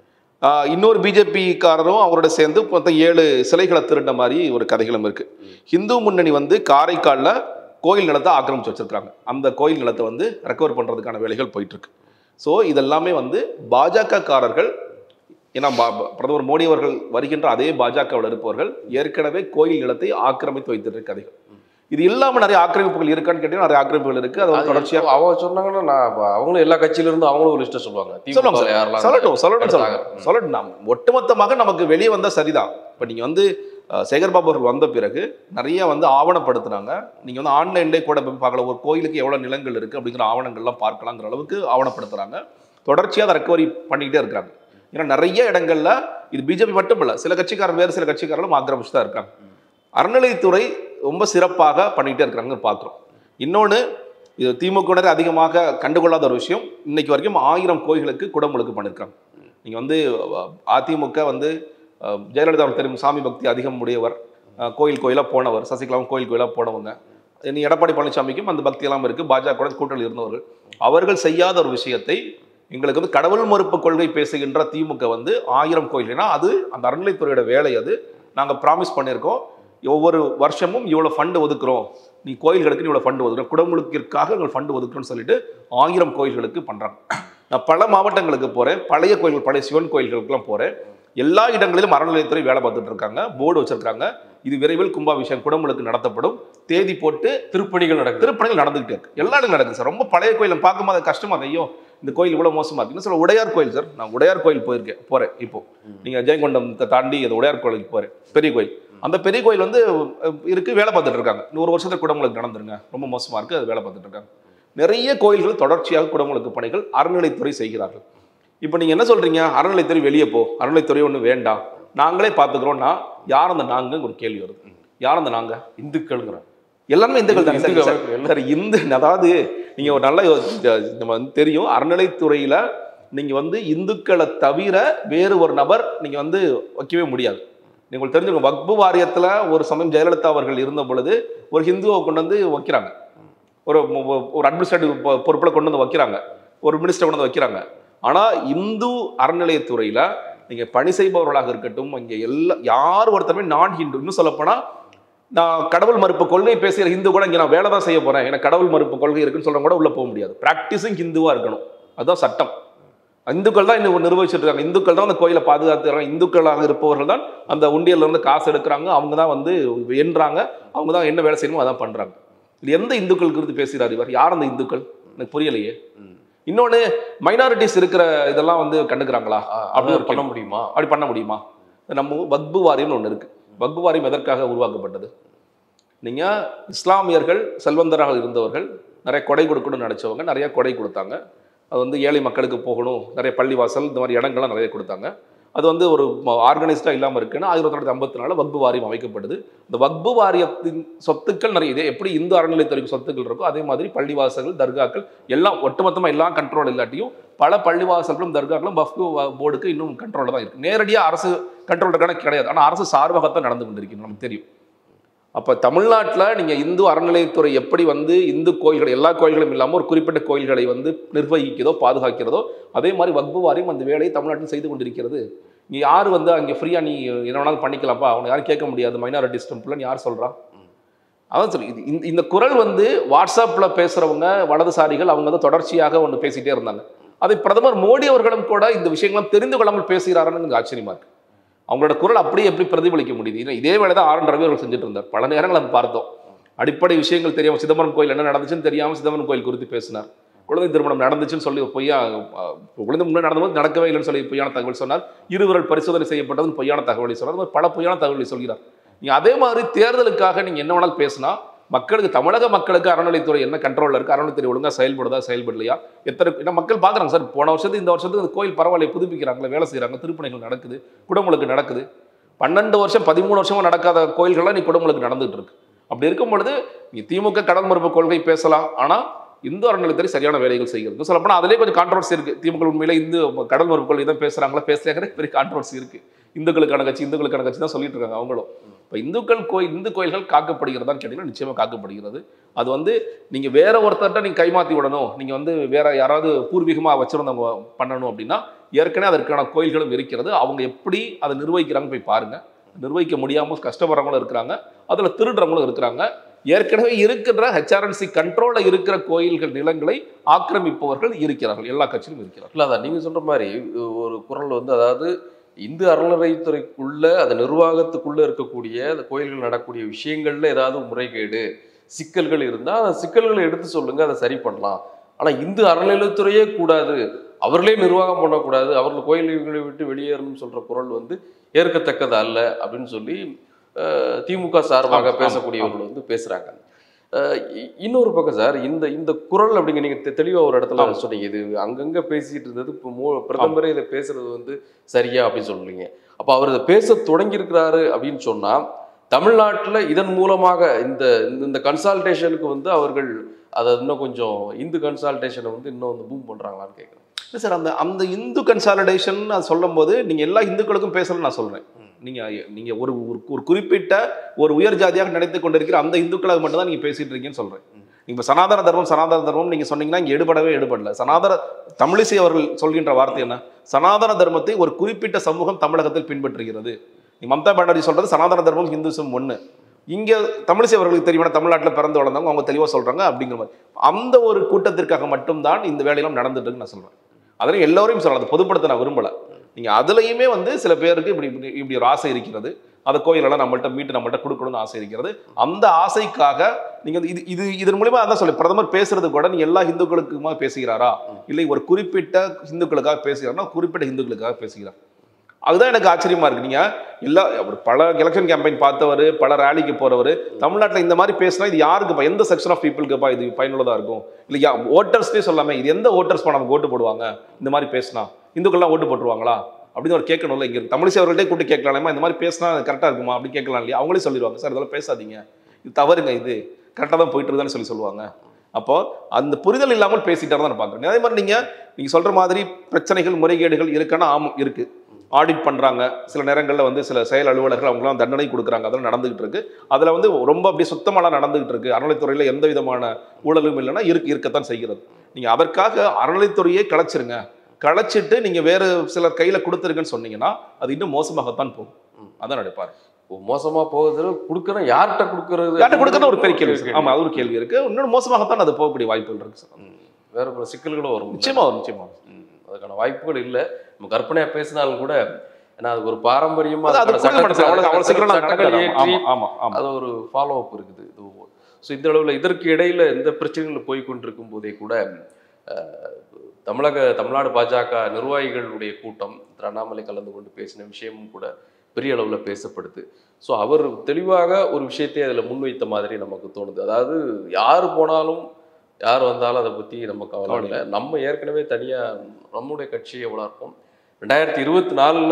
இன்னொரு பிஜேபிக்காரரும் அவரோட சேர்ந்து மொத்தம் ஏழு சிலைகளை திருண்ட மாதிரி ஒரு கதைகளும் இருக்குது. ஹிந்து முன்னணி வந்து காரைக்காலில் கோயில் நிலத்தை ஆக்கிரமிச்சு வச்சிருக்காங்க. அந்த கோயில் நிலத்தை வந்து ரெக்கவர் பண்ணுறதுக்கான வேலைகள் போயிட்டுருக்கு. ஸோ இதெல்லாமே வந்து பாஜக காரர்கள், ஏன்னா பிரதமர் மோடி அவர்கள் வருகின்ற அதே பாஜகவில் இருப்பவர்கள் ஏற்கனவே கோயில் நிலத்தை ஆக்கிரமித்து வைத்திருக்க கதைகள். இது இல்லாமல் நிறைய ஆக்கிரமிப்புகள் இருக்கான்னு கேட்டீங்கன்னா நிறைய ஆக்கிரமிப்புகள் இருக்கு. அது தொடர்ச்சியாக அவங்க சொன்னாங்கன்னா நான் அவங்களும் எல்லா கட்சியில இருந்து அவங்களும் ஒரு லிஸ்ட்டை சொல்லுவாங்க. சொல்லட்டும் சொல்லட்டும் சொல்லட்டும் சொல்லட்டும் நாம் ஒட்டுமொத்தமாக நமக்கு வெளியே வந்தால் சரிதான். இப்போ நீங்கள் வந்து சேகர் பாபு அவர்கள் வந்த பிறகு நிறைய வந்து ஆவணப்படுத்துனாங்க. நீங்கள் வந்து ஆன்லைன்லேயே கூட போய் பார்க்கலாம், ஒரு கோயிலுக்கு எவ்வளோ நிலங்கள் இருக்குது அப்படிங்கிற ஆவணங்கள்லாம் பார்க்கலாங்கிற அளவுக்கு ஆவணப்படுத்துகிறாங்க. தொடர்ச்சியாக அதை ரெக்கவரி பண்ணிக்கிட்டே இருக்கிறாங்க. ஏன்னா நிறைய இடங்கள்ல இது பிஜேபி மட்டும் இல்லை, சில கட்சிக்காரர் வேறு சில கட்சிக்காரர்களும் ஆக்கிரமிச்சு தான் இருக்காங்க. அறநிலைத்துறை ரொம்ப சிறப்பாக பண்ணிகிட்டே இருக்கிறாங்க பார்க்குறோம். இன்னொன்று, இது திமுகவினர் அதிகமாக கண்டுகொள்ளாத ஒரு விஷயம், இன்னைக்கு வரைக்கும் ஆயிரம் கோயில்களுக்கு குடமுழுக்கு பண்ணியிருக்காங்க. நீங்கள் வந்து அதிமுக வந்து ஜெயலலிதா தெரியும், சாமி பக்தி அதிகம் உடையவர், கோயில் கோயிலாக போனவர், சசிகலாவும் கோயில் கோயிலாக போனவங்க. இனி எடப்பாடி பழனிசாமிக்கும் அந்த பக்தியெல்லாம் இருக்குது, பாஜக கூட கூட்டணியில் இருந்தவர்கள். அவர்கள் செய்யாத ஒரு விஷயத்தை எங்களுக்கு வந்து கடவுள் மறுப்பு கொள்கை பேசுகின்ற திமுக வந்து ஆயிரம் கோயில்னா அது அந்த அறநிலைத்துறையோட வேலை. அது நாங்கள் ப்ராமிஸ் பண்ணியிருக்கோம், ஒவ்வொரு வருஷமும் இவ்வளோ ஃபண்டு ஒதுக்குறோம், நீ கோயில்களுக்கு இவ்வளோ ஃபண்டு ஒதுக்குறோம், குடமுழுக்கிற்காக எங்கள் ஃபண்டு ஒதுக்குறோம்னு சொல்லிட்டு ஆயிரம் கோயில்களுக்கு பண்ணுறாங்க. நான் பல மாவட்டங்களுக்கு போகிறேன், பழைய கோயில்கள், பழைய சிவன் கோயில்களுக்கெல்லாம் போகிறேன். எல்லா இடங்களிலும் அறநிலையத்துறை வேலை பார்த்துட்டு இருக்காங்க, போர்டு வச்சிருக்காங்க. இது விரைவில் கும்பாபிஷேகம் குடமுழுக்கு நடத்தப்படும், தேதி போட்டு திருப்பணிகள் நடக்கும், திருப்பணிகள் நடந்துகிட்டே இருக்கு. எல்லா இடங்களும் நடக்குது சார். ரொம்ப பழைய கோயில் பார்க்கும்போது கஷ்டமா, ஐயோ இந்த கோயில் இவ்வளோ மோசமாக இருக்குன்னு சொல்ல. உடையார் கோயில் சார், நான் உடையார் கோயில் போயிருக்கேன், போகிறேன். இப்போ நீங்கள் ஜெயங்கொண்டத்தை தாண்டி அந்த உடையார் கோயிலுக்கு போகிறேன், பெரிய கோயில். அந்த பெரிய கோயில் வந்து இருக்கு, வேலை பார்த்துட்டு இருக்காங்க. நூறு வருஷத்துக்கு குடமுழுக்கு நடந்துருங்க, ரொம்ப மோசமாக இருக்குது, அது வேலை பார்த்துட்டு இருக்காங்க. நிறைய கோயில்கள் தொடர்ச்சியாக குடமுழுக்கு பணிகள் அறநிலைத்துறை செய்கிறார்கள். இப்போ நீங்கள் என்ன சொல்கிறீங்க, அறநிலைத்துறை வெளியே போ, அறநிலைத்துறை ஒன்று வேண்டாம், நாங்களே பார்த்துக்கிறோம்னா யார் அந்த நாங்க ஒரு கேள்வி வருது. யார் அந்த நாங்க? இந்துக்கள்ங்கிறோம். எல்லாருமே இந்துக்கள் தான் சார். இந்து அதாவது நீங்கள் ஒரு நல்ல நம்ம வந்து தெரியும், அறநிலைத்துறையில் நீங்கள் வந்து இந்துக்களை தவிர வேறு ஒரு நபர் நீங்கள் வந்து வைக்கவே முடியாது. நீங்கள் தெரிஞ்சுக்கணும், வக்பு வாரியத்தில் ஒரு சமயம் ஜெயலலிதா அவர்கள் இருந்த பொழுது ஒரு ஹிந்துவை கொண்டு வந்து வைக்கிறாங்க, ஒரு ஒரு அட்மினிஸ்ட்ரேட்டிவ் பொறுப்பில் கொண்டு வந்து வைக்கிறாங்க, ஒரு மினிஸ்டர் கொண்டு வந்து வைக்கிறாங்க. ஆனால் இந்து அறநிலையத்துறையில் நீங்கள் பணி செய்பவர்களாக இருக்கட்டும், இங்கே எல்லா யார் ஒருத்தருமே நான் ஹிந்து, இன்னும் சொல்லப்போனால் நான் கடவுள் மறுப்பு கொள்கை பேசுகிற ஹிந்து கூட இங்கே நான் வேலை தான் செய்ய போகிறேன், எனக்கு கடவுள் மறுப்பு கொள்கை இருக்குன்னு சொல்கிறவங்க கூட உள்ளே போக முடியாது. ப்ராக்டிஸிங் ஹிந்துவாக இருக்கணும், அதுதான் சட்டம். இந்துக்கள் தான் இன்னும் நிர்வகிச்சுட்டு இருக்காங்க, இந்துக்கள் தான் அந்த கோயிலை பாதுகாத்துறாங்க, இந்துக்களாக இருப்பவர்கள் தான் அந்த உண்டியல்லேருந்து காசு எடுக்கிறாங்க, அவங்க தான் வந்து எண்ணுறாங்க, அவங்க தான் என்ன வேலை செய்யணுமோ அதான் பண்ணுறாங்க. இது எந்த இந்துக்கள் குறித்து பேசுகிறார் இவர்? யார் அந்த இந்துக்கள்? எனக்கு புரியலையே. இன்னொன்று, மைனாரிட்டிஸ் இருக்கிற இதெல்லாம் வந்து கண்டுக்கிறாங்களா? அப்படி பண்ண முடியுமா? அப்படி பண்ண முடியுமா? நம்ம வக்பு வாரியம்னு ஒன்று இருக்குது. வக்பு வாரியம் எதற்காக உருவாக்கப்பட்டது? நீங்கள் இஸ்லாமியர்கள் செல்வந்தராக இருந்தவர்கள் நிறைய கொடை கொடுக்கணும்னு நினச்சவங்க நிறைய கொடை கொடுத்தாங்க. அது வந்து ஏழை மக்களுக்கு போகணும், நிறைய பள்ளிவாசல் இந்த மாதிரி இடங்கள்லாம் நிறைய கொடுத்தாங்க. அது வந்து ஒரு ஆர்கனைஸ்டாக இல்லாமல் இருக்குன்னா ஆயிரத்தி தொள்ளாயிரத்தி ஐம்பத்தி நாலு வக்பு வாரியம் அமைக்கப்படுது. இந்த வக்பு வாரியத்தின் சொத்துக்கள் நிறைய இதே எப்படி இந்து அறநிலையத்துறைக்கு சொத்துக்கள் இருக்கோ அதே மாதிரி பள்ளிவாசல்கள் தர்காக்கள் எல்லாம் ஒட்டுமொத்தமாக எல்லாம் கண்ட்ரோல் இல்லாட்டியும் பல பள்ளிவாசல்களும் தர்காக்களும் வக்பு போர்டுக்கு இன்னும் கண்ட்ரோலில் தான் இருக்குது. நேரடியாக அரசு கண்ட்ரோல் இருக்கான கிடையாது. ஆனால் அரசு சார்பாகத்தான் நடந்து கொண்டிருக்கிறது நமக்கு தெரியும். அப்போ தமிழ்நாட்டில் நீங்கள் இந்து அறநிலையத்துறை எப்படி வந்து இந்து கோயில்கள் எல்லா கோயில்களும் இல்லாமல் ஒரு குறிப்பிட்ட கோயில்களை வந்து நிர்வகிக்கிறதோ பாதுகாக்கிறதோ அதே மாதிரி வக்பு வாரியம் அந்த வேலையை தமிழ்நாட்டில் செய்து கொண்டிருக்கிறது. நீ யார் வந்து அங்கே ஃப்ரீயாக நீ என்ன வேணாலும் பண்ணிக்கலாம்ப்பா, அவனை யாரும் கேட்க முடியாது, மைனாரிட்டி ஸ்டெம்பிள்னு யார் சொல்கிறா? அதான் சொல்லி இது இந்த குரல் வந்து வாட்ஸ்அப்பில் பேசுகிறவங்க வலதுசாரிகள் அவங்க வந்து தொடர்ச்சியாக ஒன்று பேசிகிட்டே இருந்தாங்க. அதை பிரதமர் மோடி அவர்களும் கூட இந்த விஷயங்களும் தெரிந்து கொள்ளாமல் பேசுகிறாருன்னு ஆச்சரியமாக இருக்குது. அவங்களோட குரல் அப்படியே எப்படி பிரதிபலிக்க முடியுது? இதே வேலை தான் ஆர் என் ரவி அவர்கள் செஞ்சுட்டு இருந்தார். பல நேரங்கள் அதை பார்த்தோம். அடிப்படை விஷயங்கள் தெரியாமல் சிதம்பரம் கோயில் என்ன நடந்துச்சுன்னு தெரியாமல் சிதம்பரம் கோயில் குறித்து பேசினார். குழந்தை திருமணம் நடந்துச்சுன்னு சொல்லி பொய்யா குழந்தை முன்னே நடந்தபோது நடக்கவே இல்லைன்னு சொல்லி பொய்யான தகவல் சொன்னார். இருவர்கள் பரிசோதனை செய்யப்பட்டதுன்னு பொய்யான தகவலை சொன்னார். பல பொய்யான தகவலை சொல்கிறார். நீங்கள் அதே மாதிரி தேர்தலுக்காக நீங்கள் என்ன வேணாலும் பேசினா மக்களுக்கு தமிழக மக்களுக்கு அறநிலைத்துறை என்ன கண்ட்ரோலில் இருக்குது, அறநிலைத்துறை ஒழுங்காக செயல்படுதா செயல்படலையா எத்தனை என்ன மக்கள் பார்க்குறாங்க. சார் போன வருஷத்துக்கு இந்த வருஷத்துக்கு அந்த கோயில் பரவாயில்ல புதுப்பிக்கிறாங்களே, வேலை செய்கிறாங்க, திருப்பணிகள் நடக்குது, குடமுழுக்கு நடக்குது. பன்னெண்டு வருஷம் பதிமூணு வருஷமாக நடக்காத கோயில்கள்லாம் நீ குடமுழுக்கு நடந்துகிட்டு இருக்கு. அப்படி இருக்கும் பொழுது நீ திமுக கடல் மறுப்பு கொள்கை பேசலாம், ஆனால் இந்து அறநிலையத்துறை சரியான வேலைகள் செய்கிறது. சொல்லப்போனால் அதிலே கொஞ்சம் கான்ட்ரவர்சி இருக்குது. திமுக உண்மையில இந்து கடல் மறுப்பு கொள்கை தான் பேசுகிறாங்களா பேசுகிறாங்க பெரிய கான்ட்ரவர்சி இருக்குது. இந்துக்களுக்கான கட்சி இந்துக்களுக்கான கட்சி தான் சொல்லிட்டு இருக்காங்க அவங்களும். இப்போ இந்துக்கள் கோயில் இந்து கோயில்கள் காக்கப்படுகிறதான்னு கேட்டிங்கன்னா நிச்சயமாக காக்கப்படுகிறது. அது வந்து நீங்கள் வேற ஒருத்தர்கிட்ட நீங்கள் கைமாற்றி விடணும், நீங்கள் வந்து வேற யாராவது பூர்வீகமாக வச்சுருந்தவங்க பண்ணணும் அப்படின்னா ஏற்கனவே அதற்கான கோயில்களும் இருக்கிறது. அவங்க எப்படி அதை நிர்வகிக்கிறாங்க போய் பாருங்கள். நிர்வகிக்க முடியாமல் கஷ்டப்படுறவங்களும் இருக்கிறாங்க, அதில் திருடுறவங்களும் இருக்கிறாங்க. ஏற்கனவே இருக்கிற ஹெச்ஆர்என்சி கண்ட்ரோலில் இருக்கிற கோயில்கள் நிலங்களை ஆக்கிரமிப்பவர்கள் இருக்கிறார்கள், எல்லா கட்சியிலும் இருக்கிறார்கள். இல்லை அதான் நீங்கள் சொல்கிற மாதிரி ஒரு குரல் வந்து அதாவது இந்து அறநிலையத்துறைக்குள்ள அந்த நிர்வாகத்துக்குள்ள இருக்கக்கூடிய அந்த கோயில்கள் நடக்கக்கூடிய விஷயங்கள்ல ஏதாவது முறைகேடு சிக்கல்கள் இருந்தால் அந்த சிக்கல்களை எடுத்து சொல்லுங்க, அதை சரி பண்ணலாம். ஆனால் இந்து அறநிலையத்துறையே கூடாது, அவர்களே நிர்வாகம் பண்ணக்கூடாது, அவர்கள் கோயில்களை விட்டு வெளியேறணும்னு சொல்ற குரல் வந்து ஏற்கத்தக்கது அல்ல அப்படின்னு சொல்லி திமுக சார்பாக பேசக்கூடியவர்கள் வந்து பேசுறாங்க. இன்னொரு பக்கம் சார் இந்த இந்த குரல் அப்படிங்க நீங்க தெளிவா ஒரு இடத்துல சொன்னீங்க, இது அங்கங்க பேசிட்டு இருந்தது இப்போ மோ பிரதமரே இதை பேசுறது வந்து சரியா அப்படின்னு சொல்றீங்க. அப்போ அவர் இதை பேச தொடங்கி இருக்கிறாரு அப்படின்னு சொன்னா தமிழ்நாட்டில் இதன் மூலமாக இந்த இந்த கன்சால்டேஷனுக்கு வந்து அவர்கள் அதை இன்னும் கொஞ்சம் இந்து கன்சால்டேஷனை வந்து இன்னும் வந்து பூம் பண்றாங்களான்னு கேட்குறேன். இல்லை சார், அந்த அந்த இந்து கன்சாலிடேஷன் நான் சொல்லும் போது நீங்கள் எல்லா இந்துக்களுக்கும் பேசலன்னு நான் சொல்கிறேன். நீங்கள் நீங்கள் ஒரு ஒரு குறிப்பிட்ட ஒரு உயர் ஜாதியாக நினைத்து கொண்டிருக்கிற அந்த இந்துக்களாக மட்டும் தான் நீங்கள் பேசிகிட்டு இருக்கீங்கன்னு சொல்கிறேன். இப்போ சனாதன தர்மம் சனாதன தர்மம் நீங்கள் சொன்னீங்கன்னா இங்கே எடுபடவே எடுபடல. சனாதன தமிழிசை அவர்கள் சொல்கின்ற வார்த்தை என்ன? சனாதன தர்மத்தை ஒரு குறிப்பிட்ட சமூகம் தமிழகத்தில் பின்பற்றுகிறது. மம்தா பானர்ஜி சொல்கிறது சனாதன தர்மம் ஹிந்துசம் ஒன்று. இங்கே தமிழிசை அவர்களுக்கு தெரியுமா, தமிழ்நாட்டில் பிறந்து வளர்ந்தவங்க அவங்க தெளிவாக சொல்கிறாங்க. அப்படிங்கிற மாதிரி அந்த ஒரு கூட்டத்திற்காக மட்டும்தான் இந்த வேலையெல்லாம் நடந்துட்டு இருக்குன்னு நான் சொல்கிறேன். அதனால் எல்லோரையும் சொல்லலாம், அதை பொதுப்படுத்த நான் விரும்பலை. நீங்கள் அதுலேயுமே வந்து சில பேருக்கு இப்படி இப்படி ஒரு ஆசை இருக்கிறது, அந்த கோயிலெல்லாம் நம்மள்கிட்ட மீட்டு நம்மள்கிட்ட கொடுக்கணும்னு ஆசை இருக்கிறது. அந்த ஆசைக்காக நீங்கள் இது இது இதன் மூலியமாக அதான் சொல்லி பிரதமர் பேசுறது கூட நீ எல்லா இந்துக்களுக்குமா பேசுகிறாரா, இல்லை ஒரு குறிப்பிட்ட இந்துக்களுக்காக பேசுகிறாரா, குறிப்பிட்ட இந்துக்களுக்காக பேசுகிறார். அதுதான் எனக்கு ஆச்சரியமா இருக்கு. நீங்க எல்லா பல எலெக்ஷன் கேம்பெயின் பார்த்தவர், பல ரேலிக்கு போறவர், தமிழ்நாட்டில் இந்த மாதிரி பேசினா இது யாருக்குப்பா, எந்த செக்ஷன் ஆஃப் பீப்புளுக்குப்பா இது பயனுள்ளதா இருக்கும்? இல்லையா ஓட்டர்ஸ்டே சொல்லாம இது எந்த ஓட்டர்ஸ் நமக்கு ஓட்டு போடுவாங்க இந்த மாதிரி பேசினா? இந்துக்கள்லாம் ஓட்டு போட்டுருவாங்களா அப்படின்னு ஒரு கேட்கணும்ல. இங்கே தமிழிசை அவர்கள்ட்டே கூப்பிட்டு கேட்கலாமா, இந்த மாதிரி பேசினா கரெக்டாக இருக்குமா அப்படின்னு கேட்கலாம் இல்லையா? அவங்களே சொல்லிடுவாங்க, சார் இதெல்லாம் பேசாதீங்க, இது தவறுங்க, இது கரெக்டாக தான் போயிட்டு இருக்குதான்னு சொல்லி சொல்லுவாங்க. அப்போ அந்த புரிதல் இல்லாமல் பேசிட்டாரு தான் பார்க்குறேன். அதே மாதிரி நீங்கள் நீங்கள் சொல்கிற மாதிரி பிரச்சனைகள் முறைகேடுகள் இருக்குன்னா ஆமாம் இருக்குது. ஆடிட் பண்ணுறாங்க, சில நேரங்களில் வந்து சில செயல் அலுவலர்கள் அவங்களாம் தண்டனை கொடுக்குறாங்க, அதெல்லாம் நடந்துகிட்டு இருக்கு. அதில் வந்து ரொம்ப அப்படியே சுத்தமாக நடந்துகிட்டு இருக்கு. அறநிலைத்துறையில் எந்த விதமான ஊழலும் இல்லைன்னா இருக்கு இருக்கத்தான் செய்கிறது. நீங்கள் அதற்காக அறநிலைத்துறையே கலைச்சிருங்க, கலைச்சிட்டு நீங்கள் வேறு சிலர் கையில் கொடுத்துருக்குன்னு சொன்னீங்கன்னா அது இன்னும் மோசமாகத்தான் போகும். அதான் நினைப்பாரு. மோசமாக போகுது கொடுக்குறோம், யார்கிட்ட கொடுக்குறது யார்கிட்ட கொடுக்குறது ஒரு பெரிய கேள்வி. ஆமாம், அது ஒரு கேள்வி இருக்குது. இன்னொன்று மோசமாகத்தான் அது போகக்கூடிய வாய்ப்புகள் இருக்குது சார். வேற பல சிக்கல்களும் வரும். நிச்சயமாக வரும், நிச்சயமாக அதுக்கான வாய்ப்புகள் இல்லை. நம்ம கற்பனையாக பேசினாலும் கூட ஏன்னா அது ஒரு பாரம்பரியமாக அது ஒரு ஃபாலோ அப் இருக்குது. ஸோ இந்த அளவில் இதற்கு இடையில இந்த பிரச்சனைகள் போய் கொண்டிருக்கும் போதே கூட தமிழக தமிழ்நாடு பாஜக நிர்வாகிகளுடைய கூட்டம் திரு அண்ணாமலை கலந்து கொண்டு பேசின விஷயமும் கூட பெரிய அளவில் பேசப்படுது. ஸோ அவர் தெளிவாக ஒரு விஷயத்தை அதில் முன்வைத்த மாதிரி நமக்கு தோணுது. அதாவது யார் போனாலும் யார் வந்தாலும் அதை பற்றி நம்ம கவலை இல்லை, நம்ம ஏற்கனவே தனியாக நம்முடைய கட்சியை வளர்ப்போம், ரெண்டாயிரத்தி இருபத்தி நாலுல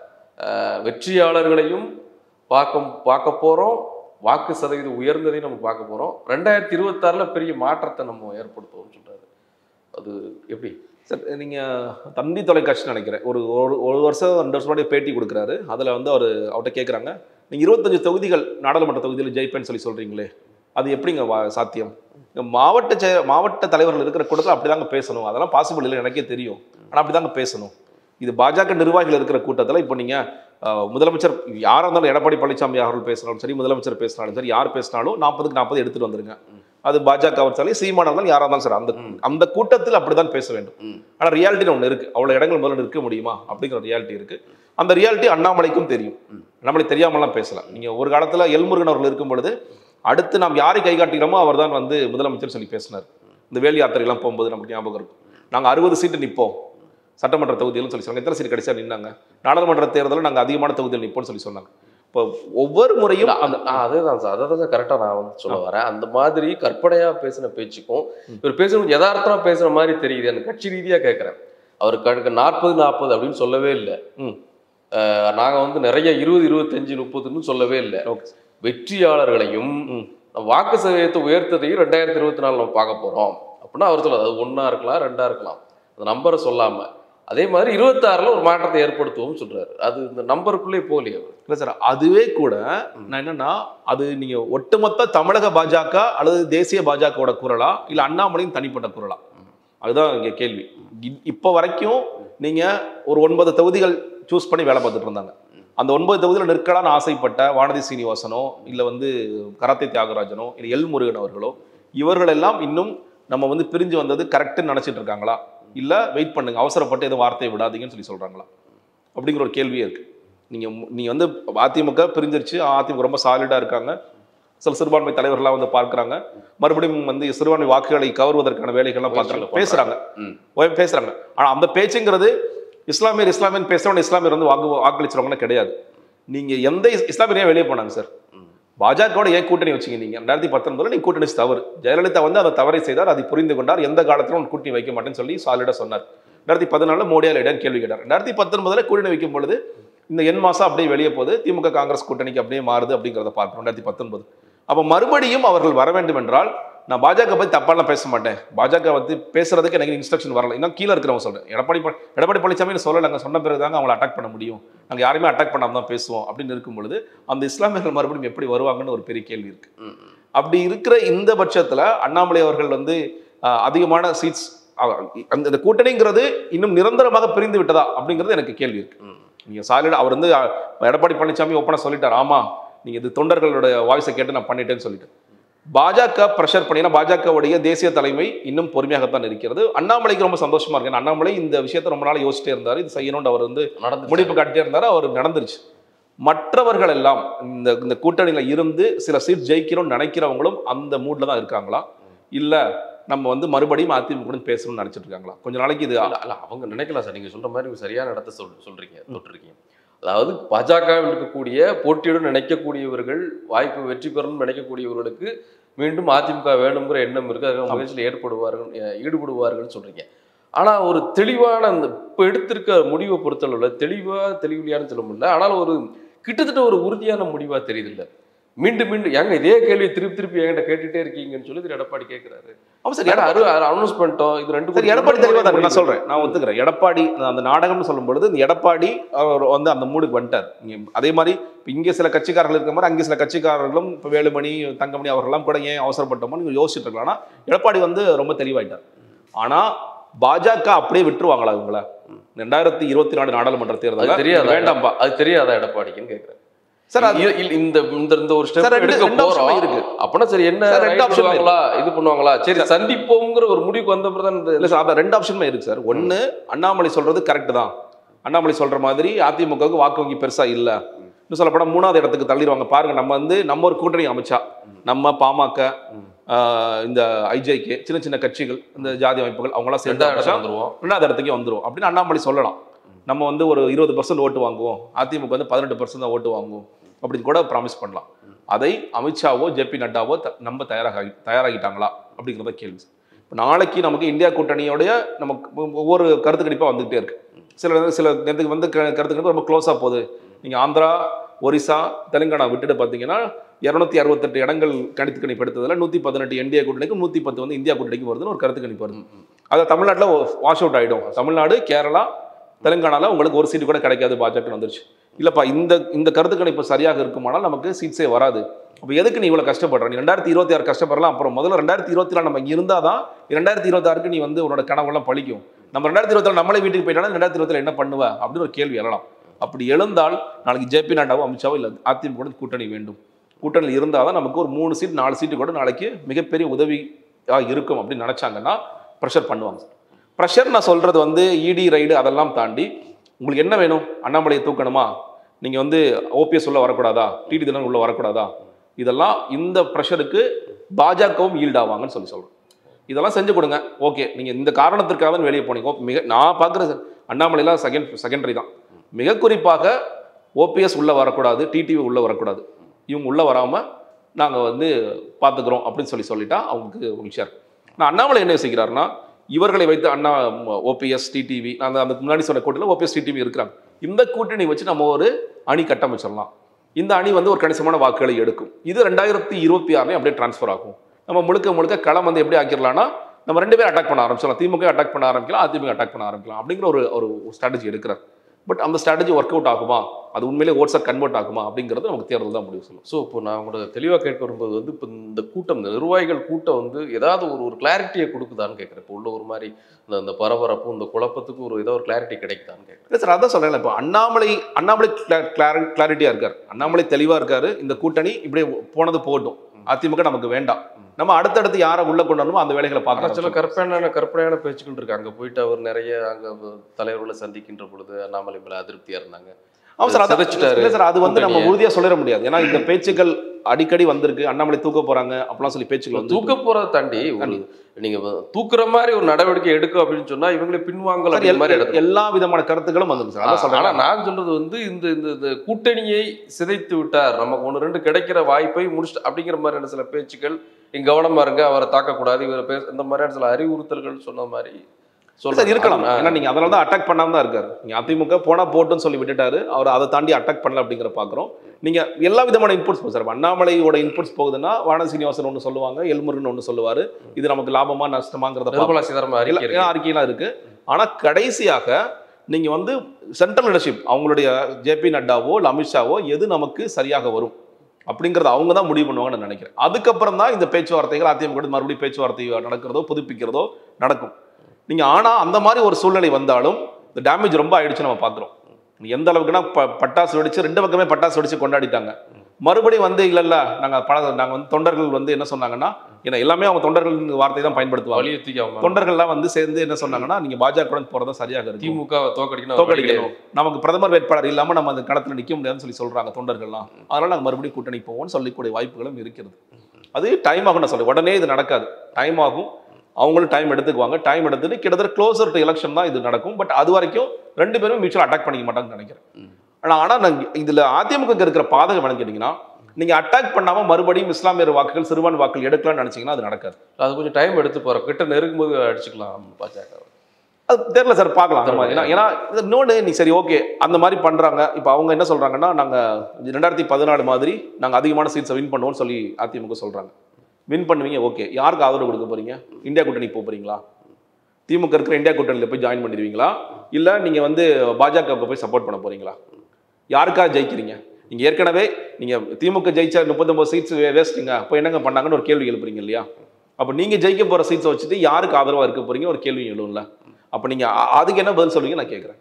வெற்றியாளர்களையும் பார்க்க பார்க்க போறோம், வாக்கு சதவீதம் உயர்ந்ததையும் நம்ம பார்க்க போறோம். ரெண்டாயிரத்தி இருபத்தி ஆறுல பெரிய மாற்றத்தை நம்ம ஏற்படுத்துவோம் சொல்றாரு. அது எப்படி சார்? நீங்கள் தந்தி தொலைக்காட்சி நினைக்கிறேன் ஒரு ஒரு ஒரு வருஷம் ரெண்டு வருஷம் முன்னாடி பேட்டி கொடுக்குறாரு. அதில் வந்து அவர் அவர்கிட்ட கேட்குறாங்க, நீங்கள் இருபத்தஞ்சு தொகுதிகள் நாடாளுமன்ற தொகுதியில் ஜெயிப்பேன்னு சொல்லி சொல்கிறீங்களே, அது எப்படிங்க வா சாத்தியம்? மாவட்ட செ மாவட்ட தலைவர்கள் இருக்கிற கூட்டத்தில் அப்படி தாங்க பேசணும், அதெல்லாம் பாசிபிள் இல்லை எனக்கே தெரியும், ஆனால் அப்படி தாங்க பேசணும். இது பாஜக நிர்வாகிகள் இருக்கிற கூட்டத்தில் இப்போ நீங்கள் முதலமைச்சர் யாராக இருந்தாலும் எடப்பாடி பழனிசாமி அவர்கள் பேசினாலும் சரி, முதலமைச்சர் பேசினாலும் சரி, யார் பேசினாலும் நாற்பதுக்கு நாற்பது எடுத்துகிட்டு வந்துருங்க. அது பாஜக வச்சாலும் சீமானா இருந்தாலும் யாராக இருந்தாலும் சார், அந்த அந்த கூட்டத்தில் அப்படிதான் பேச வேண்டும். ஆனால் ரியாலிட்டின்னு ஒன்று இருக்கு, அவ்வளோ இடங்கள் முதல்ல இருக்க முடியுமா அப்படிங்கிற ரியாலிட்டி இருக்கு. அந்த ரியாலிட்டி அண்ணாமலைக்கும் தெரியும், அண்ணாமலை தெரியாமலாம் பேசலாம். நீங்க ஒரு காலத்தில் எல்முருகன் அவர்கள் இருக்கும் பொழுது அடுத்து நாம் யாரை கை காட்டுகிறோமோ அவர் தான் வந்து முதலமைச்சர் சொல்லி பேசினார். இந்த வேல் யாத்திரையெல்லாம் போகும்போது நமக்கு ஞாபகம் இருக்கும், நாங்கள் அறுபது சீட்டு நிற்போம் சட்டமன்ற தொகுதியிலும் சொல்லி சொன்னாங்க. எத்தனை சீட் கடைசியாக நின்னாங்க? நாடாளுமன்ற தேர்தலில் நாங்கள் அதிகமான தொகுதியில் நிற்போம்னு சொல்லி சொன்னாங்க. இப்போ ஒவ்வொரு முறையும் அந்த அதேதான் சார், அதை தான் கரெக்டாக நான் வந்து சொல்ல வரேன். அந்த மாதிரி கற்பனையா பேசின பேச்சுக்கும் இவர் பேசணும் யதார்த்தமா பேசுற மாதிரி தெரியுது. அந்த கட்சி ரீதியா கேட்குறேன். அவருக்கு நாற்பது நாற்பது அப்படின்னு சொல்லவே இல்லை. நாங்க வந்து நிறைய இருபது இருபத்தஞ்சு முப்பதுன்னு சொல்லவே இல்லை. வெற்றியாளர்களையும் வாக்கு சதவீதத்தை உயர்த்ததையும் ரெண்டாயிரத்தி இருபத்தி நாலு நம்ம பார்க்க போறோம் அப்படின்னா அவர் சொல்ல, அது ஒன்னா இருக்கலாம் ரெண்டா இருக்கலாம், அந்த நம்பரை சொல்லாம அதே மாதிரி இருபத்தி ஆறுல ஒரு மாற்றத்தை ஏற்படுத்துவோம் சொல்றாரு. அது இந்த நம்பருக்குள்ளே போலியே இல்லை சார். அதுவே கூட நான் என்னன்னா, அது நீங்க ஒட்டுமொத்த தமிழக பாஜக அல்லது தேசிய பாஜகவோட குரலா இல்ல அண்ணாமலையும் தனிப்பட்ட குரலா, அதுதான் இங்க கேள்வி. இப்போ வரைக்கும் நீங்க ஒரு ஒன்பது தொகுதிகள் சூஸ் பண்ணி வேலை பார்த்துட்டு இருந்தாங்க. அந்த ஒன்பது தொகுதியில் நிற்கலான்னு ஆசைப்பட்ட வானதி சீனிவாசனோ இல்லை வந்து கராத்தே தியாகராஜனோ இல்லை எல் முருகன் அவர்களோ இவர்கள் எல்லாம் இன்னும் நம்ம வந்து பிரிஞ்சு வந்தது கரெக்டுன்னு நினச்சிட்டு இருக்காங்களா, இல்லை வெயிட் பண்ணுங்க அவசரப்பட்டு எதுவும் வார்த்தையை விடாதீங்கன்னு சொல்லி சொல்கிறாங்களா அப்படிங்கிற ஒரு கேள்வியே இருக்குது. நீங்கள் நீ வந்து அதிமுக பிரிஞ்சிருச்சு, அதிமுக ரொம்ப சாலிடாக இருக்காங்க, சில சிறுபான்மை தலைவர்கள்லாம் வந்து பார்க்குறாங்க, மறுபடியும் வந்து சிறுபான்மை வாக்குகளை கவர்வதற்கான வேலைகள்லாம் பார்க்குறாங்க, பேசுகிறாங்க பேசுகிறாங்க ஆனால் அந்த பேச்சுங்கிறது இஸ்லாமியர் இஸ்லாமியன் பேசுகிறவங்க இஸ்லாமியர் வந்து வாக்கு வாக்களிச்சிருவாங்கன்னு கிடையாது. நீங்கள் எந்த இஸ்லாமியரையும் வெளியே போனாங்க சார், பாஜகவோட ஏன் கூட்டணி வச்சிங்க? நீங்கள் ரெண்டாயிரத்தி பத்தொன்பதுல நீங்கள் கூட்டணி தவறு, ஜெயலலிதா வந்து அதை தவறை செய்தார், அதை புரிந்து கொண்டார், எந்த காலத்திலும் கூட்டணி வைக்க மாட்டேன்னு சொல்லி சாலிடாக சொன்னார். ரெண்டாயிரத்தி பதினாலுல மோடியால் இடம் கேள்வி கேட்டார். ரெண்டாயிரத்தி பத்தொன்பதுல கூட்டணி வைக்கும் பொழுது இந்த என் மாசம் அப்படியே வெளியே போகுது, திமுக காங்கிரஸ் கூட்டணிக்கு அப்படியே மாறுது அப்படிங்கிறத பார்க்கணும். ரெண்டாயிரத்தி பத்தொன்பது அப்போ மறுபடியும் அவர்கள் வர வேண்டும் என்றால் நான் பாஜக பற்றி தப்பாலாம் பேச மாட்டேன், பாஜக பற்றி பேசுறதுக்கு எனக்கு இன்ஸ்ட்ரக்ஷன் வரல, இன்னும் கீழே இருக்கிறவங்க சொல்றேன். எடப்பாடி எடப்பாடி பழனிசாமி சொல்லலைங்க, சொன்ன பிறகு தாங்க அவங்களை அட்டாக் பண்ண முடியும், நாங்கள் யாருமே அட்டாக் பண்ணாமல் தான் பேசுவோம் அப்படின்னு இருக்கும் பொழுது அந்த இஸ்லாமியர்கள் மறுபடியும் எப்படி வருவாங்கன்னு ஒரு பெரிய கேள்வி இருக்கு. அப்படி இருக்கிற இந்த பட்சத்தில் அண்ணாமலை அவர்கள் வந்து அதிகமான சீட்ஸ் அந்த கூட்டணிங்கிறது இன்னும் நிரந்தரமாக பிரிந்து விட்டதா அப்படிங்கிறது எனக்கு கேள்வி இருக்கு. நீங்க சாலிடா அவர் வந்து எடப்பாடி பழனிசாமி ஓப்பனா சொல்லிட்டார், ஆமா நீங்க இது தொண்டர்களோட வாய்ஸை கேட்டு நான் பண்ணிட்டேன்னு சொல்லிட்டு பாஜக ப்ரெஷர் பண்ணினா பாஜகவுடைய தேசிய தலைமை இன்னும் பொறுமையாகத்தான் இருக்கிறது. அண்ணாமலைக்கு ரொம்ப சந்தோஷமா இருக்கு. அண்ணாமலை இந்த விஷயத்தை ரொம்ப நாள் யோசிச்சிட்டே இருந்தார், இது செய்யணும்னு அவர் வந்து முடிப்பு காட்டிட்டே இருந்தார், அவர் நடந்துருச்சு. மற்றவர்கள் எல்லாம் இந்த இந்த கூட்டணியில இருந்து சில சீட் ஜெயிக்கிறோம்னு நினைக்கிறவங்களும் அந்த மூட்ல தான் இருக்காங்களா, இல்ல நம்ம வந்து மறுபடியும் அதிமுக பேசணும்னு நினைச்சிட்டு இருக்காங்களா? கொஞ்ச நாளைக்கு இது அல்ல அவங்க நினைக்கலாம் சார், நீங்க சொல்ற மாதிரி சரியான இடத்த சொல் சொல்றீங்க தொட்டிருக்கீங்க. அதாவது பாஜகவில் இருக்கக்கூடிய போட்டியுடன் நினைக்கக்கூடியவர்கள் வாய்ப்பு வெற்றி பெறணும்னு நினைக்கக்கூடியவர்களுக்கு மீண்டும் அதிமுக வேணுங்கிற எண்ணம் இருக்கு, அதுக்காக முயற்சியில் ஏற்படுவார்கள் ஈடுபடுவார்கள்னு சொல்றீங்க. ஆனா ஒரு தெளிவான அந்த இப்போ எடுத்திருக்க முடிவை பொறுத்தளவில் தெளிவா தெளிவில்லையான்னு சொல்ல முடியல, ஆனால் ஒரு கிட்டத்தட்ட ஒரு உறுதியான முடிவா தெரியுது இல்லை. மீண்டும் மீண்டும் ஏங்க இதே கேள்வி திருப்பி திருப்பி என்கிட்ட கேட்டுட்டே இருக்கீங்கன்னு சொல்லி திரு எடப்பாடி கேட்கிறாரு. அவன் சார் அனௌன்ஸ் பண்ணிட்டோம், இது ரெண்டு சரி எடப்பாடி தெளிவாக நான் சொல்றேன், நான் ஒத்துக்கிறேன். எடப்பாடி அந்த நாடகம்னு சொல்லும் பொழுது இந்த எடப்பாடி அவர் வந்து அந்த மூடுக்கு வந்துட்டார். அதே மாதிரி இப்போ இங்கே சில கட்சிக்காரர்கள் இருக்கிற மாதிரி அங்கே சில கட்சிக்காரர்களும் இப்போ வேலுமணி தங்கமணி அவர்கள்லாம் கூட ஏன் அவசரப்பட்டோமோ நீங்கள் யோசிச்சுட்டு இருக்கலாம். ஆனால் எடப்பாடி வந்து ரொம்ப தெளிவாயிட்டார். ஆனால் பாஜக அப்படியே விட்டுருவாங்களா இவங்கள? ரெண்டாயிரத்தி இருபத்தி நாலு நாடாளுமன்ற தேர்தல் தெரியாது வேண்டாம்பா, அது தெரியாதா எடப்பாடிக்குன்னு கேட்குறேன் சார். இந்த இந்த ஒரு ஸ்டெப் எடுக்க போறோம் இருக்கு அப்படின்னா சரி என்ன ரெண்டு ஆப்ஷன்களா இது பண்ணுவாங்களா? சரி சந்திப்போம்ங்கிற ஒரு முடிவுக்கு வந்த பிறகு தான் இல்லை சார், அதான் ரெண்டு ஆப்ஷனுமே இருக்கு சார். ஒன்று அண்ணாமலை சொல்றது கரெக்ட் தான், அண்ணாமலை சொல்ற மாதிரி அதிமுகவுக்கு வாக்கு வங்கி பெருசா இல்லை, இன்னும் சொல்லப்போனா மூணாவது இடத்துக்கு தள்ளிடுவாங்க. பாருங்க நம்ம வந்து நம்ம ஒரு கூட்டணி அமைச்சா நம்ம பாமக இந்த ஐஜேகே சின்ன சின்ன கட்சிகள் இந்த ஜாதி அமைப்புகள் அவங்களாம் சேர்ந்து வந்துருவோம், ரெண்டாவது இடத்துக்கே வந்துருவோம் அப்படின்னு அண்ணாமலை சொல்லலாம். நம்ம வந்து ஒரு இருபது பர்சன்ட் ஓட்டு வாங்குவோம், அதிமுக வந்து பதினெட்டு பர்சன்ட் தான் ஓட்டு வாங்குவோம் அப்படின்னு கூட ப்ராமிஸ் பண்ணலாம். அதை அமித்ஷாவோ ஜே பி நட்டாவோ நம்ம தயாராக தயாராகிட்டாங்களா அப்படிங்கிறத கேள்வி. இப்போ நாளைக்கு நமக்கு இந்தியா கூட்டணியோடைய நமக்கு ஒவ்வொரு கருத்து கணிப்பாக வந்துகிட்டே இருக்கு. சில சில நேரத்துக்கு வந்து கருத்துக்கள் ரொம்ப க்ளோஸாக போகுது. நீங்கள் ஆந்திரா, ஒரிசா, தெலுங்கானா விட்டுட்டு பார்த்தீங்கன்னா இரநூத்தி அறுபத்தெட்டு இடங்கள் கணித்து கணிப்பு எடுத்ததில் நூற்றி பதினெட்டு என்டிஏ கூட்டணிக்கு நூற்றி பத்து வந்து இந்தியா கூட்டணிக்கு வருதுன்னு ஒரு கருத்து கணிப்பு வருது. அது தமிழ்நாட்டில் வாஷ் அவுட் ஆகிடும். தமிழ்நாடு, கேரளா, தெலுங்கானாவில் உங்களுக்கு ஒரு சீட்டு கூட கிடைக்காது பாஜக வந்துருச்சு. இல்லைப்பா இந்த இந்த கருத்து கணிப்பு சரியாக இருக்குமானால் நமக்கு சீட்ஸே வராது. அப்போ எதுக்கு நீ இவ்வளோ கஷ்டப்படுற? நீ ரெண்டாயிரத்தி இருபத்தி ஆறு கஷ்டப்படலாம். அப்புறம் முதல்ல ரெண்டாயிரத்தி இருபத்தி நாலு நம்ம இருந்தால் தான் ரெண்டாயிரத்தி இருபத்தி ஆறுக்கு நீ வந்து உன்னோட கனவெல்லாம் பழிக்கும். நம்ம ரெண்டாயிரத்தி இருபத்தி நாலு நம்மளே வீட்டுக்கு போயிட்டாலும் ரெண்டாயிரத்தி இருபத்தி என்ன பண்ணுவ அப்படின்னு ஒரு கேள்வி எழலாம். அப்படி எழுந்தால் நாளைக்கு ஜேபி நட்டாவோ அமித்ஷாவோ இல்லை அதிமுக கூட்டணி வேண்டும். கூட்டணியில் இருந்தால் தான் நமக்கு ஒரு மூணு சீட் நாலு சீட்டு கூட நாளைக்கு மிகப்பெரிய உதவியாக இருக்கும் அப்படின்னு நினச்சாங்கன்னா ப்ரெஷர் பண்ணுவாங்க. ப்ரெஷர் நான் சொல்கிறது வந்து இடி ரைடு அதெல்லாம் தாண்டி உங்களுக்கு என்ன வேணும்? அண்ணாமலையை தூக்கணுமா? நீங்கள் வந்து ஓபிஎஸ் உள்ள வரக்கூடாதா? டிடி தினம் உள்ள வரக்கூடாதா? இதெல்லாம் இந்த ப்ரெஷருக்கு பாஜகவும் ஈல்ட் ஆவாங்கன்னு சொல்லி சொல்கிறேன். இதெல்லாம் செஞ்சு கொடுங்க. ஓகே, நீங்கள் இந்த காரணத்திற்காக தான் வெளியே போனீங்க. மிக நான் பார்க்குற அண்ணாமலையெல்லாம் செகண்ட் செகண்டரி தான். மிக குறிப்பாக ஓபிஎஸ் உள்ளே வரக்கூடாது, டிடிவி உள்ளே வரக்கூடாது. இவங்க உள்ளே வராமல் நாங்கள் வந்து பார்த்துக்குறோம் அப்படின்னு சொல்லி சொல்லிட்டா அவங்களுக்கு மகிழ்ச்சியாக இருக்கும். நான் அண்ணாமலை என்ன யோசிக்கிறாருன்னா, இவர்களை வைத்து அண்ணா ஓபிஎஸ் டிடிவி அந்த அந்த முன்னாடி சொன்ன கூட்டத்தில் ஓபிஎஸ் டிடிவி இருக்கிறாங்க. இந்த கூட்டணி வச்சு நம்ம ஒரு அணி கட்டமைச்சிடலாம். இந்த அணி வந்து ஒரு கணிசமான வாக்குகளை எடுக்கும். இது ரெண்டாயிரத்தி இருபத்தி ஆறுலேயும் அப்படியே டிரான்ஸ்ஃபர் ஆகும். நம்ம முழுக்க முழுக்க களம் வந்து எப்படி ஆக்கிடலாம்னா, நம்ம ரெண்டு பேரும் அட்டாக் பண்ண ஆரம்பிச்சிடலாம். திமுக அட்டாக் பண்ண ஆரம்பிக்கலாம், அதிமுக அட்டாக் பண்ண ஆரம்பிக்கலாம் அப்படிங்கிற ஒரு ஒரு ஸ்ட்ராட்டஜி எடுக்கிறார். பட் அந்த ஸ்ட்ராட்டஜி ஒர்க் அவுட் ஆகுமா, அது உண்மையிலே ஓட்ஸாக கன்வெர்ட் ஆகுமா அப்படிங்கிறது நமக்கு தேர்தல் தான் முடிவு சொல்லும். ஸோ இப்போ நான் உங்களோட தெளிவாக கேட்க வரும்போது வந்து இப்போ இந்த கூட்டம் இந்த நிர்வாகிகள் கூட்டம் வந்து ஏதாவது ஒரு ஒரு கிளாரிட்டியை கொடுக்குதான்னு கேட்குறேன். இப்போ உள்ள ஒரு மாதிரி இந்த இந்த பரபரப்பும் இந்த குழப்பத்துக்கு ஒரு ஏதோ ஒரு கிளாரிட்டி கிடைக்குதான்னு கேட்குறேன். இல்லை சார், அதான் சொல்கிறேன். இப்போ அண்ணாமலை அண்ணாமலை கிளாரிட்டியாக இருக்கார், அண்ணாமலை தெளிவாக இருக்காரு. இந்த கூட்டணி இப்படியே போனது போகட்டும், அதிமுக நமக்கு வேண்டாம், நம்ம அடுத்தடுத்து யாரை உள்ள கொண்டு வரணுமோ அந்த வேலைகளை பார்க்கலாம். சில கற்பனையான கற்பனையான பேச்சுக்கள் இருக்கு. அங்கே போயிட்டு அவர் நிறைய அங்கே தலைவர்களை சந்திக்கின்ற பொழுது அண்ணாமலை மேலே அதிருப்தியாக இருந்தாங்க. ஆமாம் சார், அதை இல்லை சார், அது வந்து நம்ம உறுதியாக சொல்லிட முடியாது. ஏன்னா இந்த பேச்சுக்கள் அடிக்கடி வந்திருக்கு. அண்ணாமலை தூக்க போறாங்க அப்படிலாம் சொல்லி பேச்சுக்கள் வந்து தூக்க போறதை தாண்டி நீங்க தூக்குற மாதிரி ஒரு நடவடிக்கை எடுக்கும் அப்படின்னு சொன்னா இவங்களே பின்வாங்கல. எல்லா விதமான கருத்துக்களும் வந்து சார். அதான் சொல்றேன். நான் சொல்றது வந்து இந்த இந்த கூட்டணியை சிதைத்து விட்டார், நமக்கு ஒன்று ரெண்டு கிடைக்கிற வாய்ப்பை முடிச்சுட்டு அப்படிங்கிற மாதிரியான சில பேச்சுக்கள், இங்க கவனமா இருங்க, அவரை தாக்கக்கூடாது, இவரை பேச இந்த மாதிரியான சில அறிவுறுத்தல்கள் சொன்ன மாதிரி சார் இருக்கலாம். ஏன்னா நீங்க அதனால தான் அட்டாக் பண்ணாம தான் இருக்காரு. நீங்க அதிமுக போனா போட்டுன்னு சொல்லி விட்டுட்டாரு, அவர் அதை தாண்டி அட்டாக் பண்ணல அப்படிங்கிற பாக்குறோம். நீங்க எல்லா விதமான இன்புட்ஸ் சார், அண்ணாமலையோட இன்புட்ஸ் போகுதுன்னா வானதி சீனிவாசன் ஒன்று சொல்லுவாங்க, எல்முருகன் ஒன்று சொல்லுவாரு, இது நமக்கு லாபமா நஷ்டமாங்கிறத அறிக்கையெல்லாம் இருக்கு. ஆனா கடைசியாக நீங்க வந்து சென்ட்ரல் லீடர்ஷிப் அவங்களுடைய ஜேபி நட்டாவோ இல்லை அமித்ஷாவோ எது நமக்கு சரியாக வரும் அப்படிங்கிறத அவங்க தான் முடிவு பண்ணுவாங்கன்னு நான் நினைக்கிறேன். அதுக்கப்புறம் தான் இந்த பேச்சுவார்த்தைகள் அதிமுக மறுபடியும் பேச்சுவார்த்தை நடக்கிறதோ புதுப்பிக்கிறதோ நடக்கும். நீங்கள் ஆனால் அந்த மாதிரி ஒரு சூழ்நிலை வந்தாலும் இந்த டேமேஜ் ரொம்ப ஆயிடுச்சு நம்ம பார்க்குறோம். எந்த அளவுக்குன்னா ப பட்டாசு வெடிச்சு ரெண்டு பக்கமே பட்டாசு வெடிச்சு கொண்டாடிட்டாங்க. மறுபடியும் வந்து இல்லை இல்லை நாங்கள் பல நாங்கள் வந்து தொண்டர்கள் வந்து என்ன சொன்னாங்கன்னா, ஏன்னா எல்லாமே அவங்க தொண்டர்கள் வார்த்தை தான் பயன்படுத்துவாங்க. தொண்டர்கள்லாம் வந்து சேர்ந்து என்ன சொன்னாங்கன்னா, நீங்கள் பாஜக போகிறதா சரியாக இருக்கு, திமுக தோக்கடிக்கணும் தோக்கடிக்கணும், நமக்கு பிரதமர் வேட்பாளர் இல்லாமல் நம்ம அந்த களத்தில் நிற்க முடியாதுன்னு சொல்லி சொல்கிறாங்க தொண்டர்கள்லாம். அதனால் நாங்கள் மறுபடியும் கூட்டணி போவோம்னு சொல்லக்கூடிய வாய்ப்புகளும் இருக்கிறது. அது டைம் ஆகும். நான் சொல்ல உடனே இது நடக்காது, டைம் ஆகும். அவங்களும் டைம் எடுத்துக்குவாங்க. டைம் எடுத்துட்டு கிட்டத்தட்ட க்ளோசர் டு எலெக்ஷன் தான் இது நடக்கும். பட் அது வரைக்கும் ரெண்டு பேரும் மியூச்சுவல் அட்டாக் பண்ணிக்க மாட்டாங்கன்னு நினைக்கிறேன். ஆனால் ஆனால் நாங்கள் இதில் அதிமுக இருக்கிற பாதகம் என்னன்னு கேட்டிங்கன்னா, நீங்கள் அட்டாக் பண்ணாமல் மறுபடியும் இஸ்லாமியர் வாக்குகள் சிறுபான்மை வாக்குகள் எடுக்கலாம்னு நினச்சிங்கன்னா அது நடக்காது. அது கொஞ்சம் டைம் எடுத்து போகிறோம், கிட்ட நெருங்கும்போது அடிச்சுக்கலாம் பாஜக. அது தெரியல சார், பார்க்கலாம் அந்த மாதிரி. ஏன்னா இன்னொன்று நீ சரி ஓகே அந்த மாதிரி பண்ணுறாங்க. இப்போ அவங்க என்ன சொல்கிறாங்கன்னா, நாங்கள் ரெண்டாயிரத்தி பதினாலு மாதிரி நாங்கள் அதிகமான சீட்ஸை வின் பண்ணுவோம்னு சொல்லி அதிமுக சொல்கிறாங்க. வின் பண்ணுவீங்க, ஓகே. யாருக்கு ஆதரவு கொடுக்க போறீங்க? இந்தியா கூட்டணி போக போறீங்களா? திமுக இருக்கிற இந்தியா கூட்டணியில் போய் ஜாயின் பண்ணிடுவீங்களா, இல்லை நீங்கள் வந்து பாஜகவுக்கு போய் சப்போர்ட் பண்ண போறீங்களா? யாருக்காக ஜெயிக்கிறீங்க? நீங்கள் ஏற்கனவே நீங்கள் திமுக ஜெயிச்சா முப்பத்தொம்பது சீட்ஸ் வேஸ்ட்டுங்க, அப்போ என்னங்க பண்ணாங்கன்னு ஒரு கேள்வி எழுப்புறீங்க இல்லையா? அப்போ நீங்கள் ஜெயிக்க போகிற சீட்ஸை வச்சுட்டு யாருக்கு ஆதரவாக இருக்க போறீங்க ஒரு கேள்வி எழுவும்ல. அப்போ நீங்கள் அதுக்கு என்ன பதில் சொல்லுவீங்க நான் கேட்குறேன்.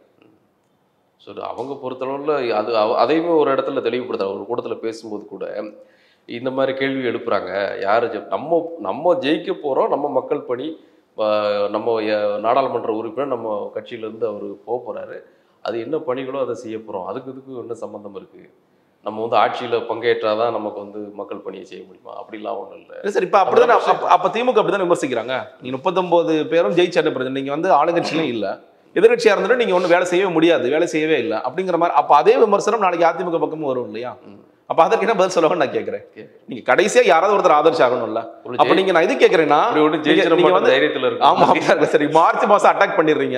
ஸோ அவங்க பொறுத்தளவில் அது அதையுமே ஒரு இடத்துல தெளிவுபடுத்துறாங்க. ஒரு கூட்டத்தில் பேசும்போது கூட இந்த மாதிரி கேள்வி எழுப்புறாங்க. யார் நம்ம நம்ம ஜெயிக்க போகிறோம், நம்ம மக்கள் பணி, நம்ம நாடாளுமன்ற உறுப்பினர் நம்ம கட்சியிலேருந்து அவர் போக போகிறாரு, அது என்ன பணிகளோ அதை செய்ய போகிறோம், அதுக்கு இதுக்கு என்ன சம்மந்தம் இருக்குது, நம்ம வந்து ஆட்சியில் பங்கேற்றாதான் நமக்கு வந்து மக்கள் பணியை செய்ய முடியுமா? அப்படிலாம் ஒன்றும் இல்லை சார். இப்போ அப்படிதான் அப்போ திமுக அப்படி தான் விமர்சிக்கிறாங்க. நீங்கள் முப்பத்தொம்போது பேரும் ஜெயிச்சா பிரச்சனை, நீங்கள் வந்து ஆளுங்கட்சியிலும் இல்லை, எதிர்கட்சியாக இருந்துட்டு நீங்கள் ஒன்றும் வேலை செய்யவே முடியாது, வேலை செய்யவே இல்லை அப்படிங்கிற மாதிரி. அப்போ அதே விமர்சனம் நாளைக்கு அதிமுக பக்கமும் வரும் இல்லையா? அப்ப அதற்கு என்ன பதில் சொல்லணும்னு நான் கேட்கிறேன். நீங்க கடைசியா யாராவது ஒருத்தர் ஆதரிச்சு ஆகணும்ல. அப்ப நீங்க நான் இது கேட்கறேன்னா, ஆமா சரி மார்ச் மாசம் அட்டாக் பண்ணிடுறீங்க,